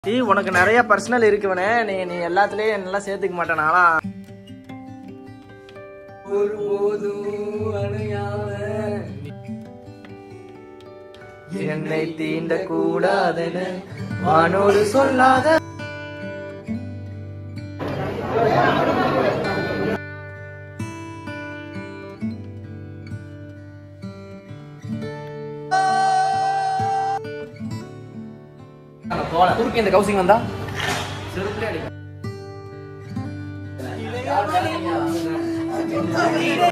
உனக்கு நிறைய பர்சனல் இருக்குவனே, நீ எல்லாத்துலயும் நல்லா சேர்த்துக்க மாட்டேனாலா? என்னை தீண்ட கூடாதுன்னு வானோடு சொல்லாத. குறுக்கு இந்த கவுசிங் வந்தா செருப்புலே அடிக்கும்.